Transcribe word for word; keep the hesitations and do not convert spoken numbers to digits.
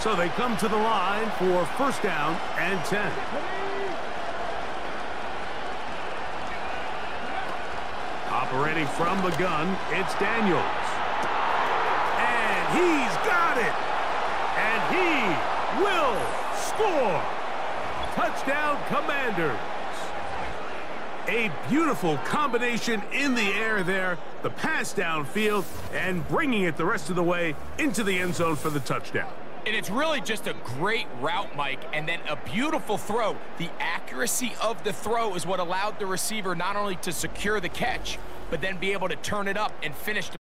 So they come to the line for first down and ten. Operating from the gun, it's Daniels. And he's got it. And he will score. Touchdown, Commanders. A beautiful combination in the air there. The pass downfield and bringing it the rest of the way into the end zone for the touchdown. And it's really just a great route, Mike, and then a beautiful throw. The accuracy of the throw is what allowed the receiver not only to secure the catch, but then be able to turn it up and finish the